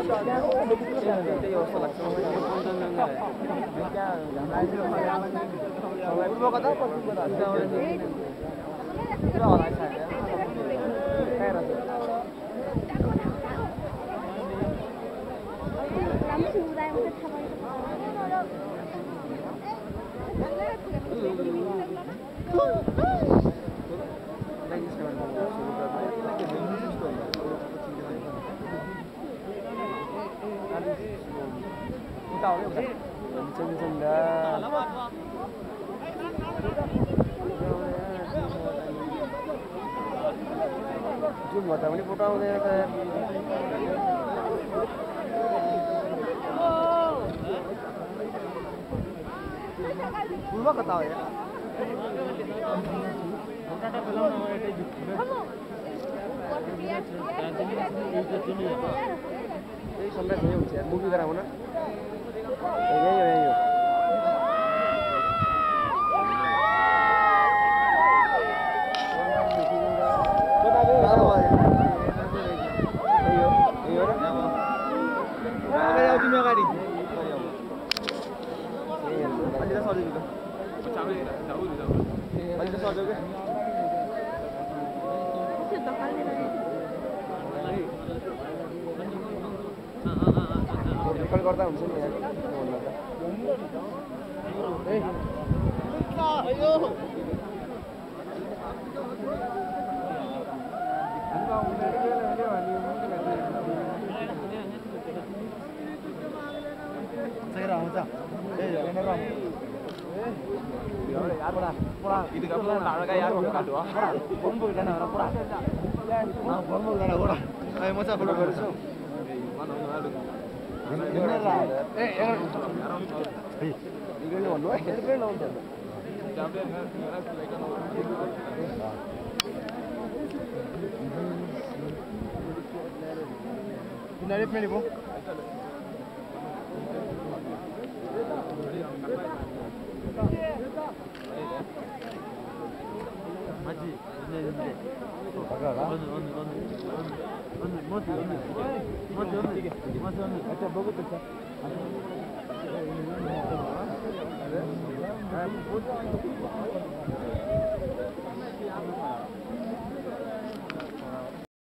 त्यही अवस्था लाग्छ पूर्व कता पश्चिम कता जुन भत्ता पनि पठाउँदैन त पूर्व कता हो यार यही सन्देश यही हुन्छ यार मुभी गराउन यही हो गर्दा हुन्छ नि यार